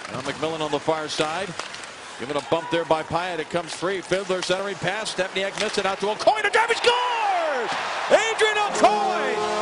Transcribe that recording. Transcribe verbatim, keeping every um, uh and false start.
Now McMillan on the far side. Given a bump there by Pyatt. It comes free. Fiddler centering pass. Stepniak missed it out to Aucoin. A drive. He scores! Adrian Aucoin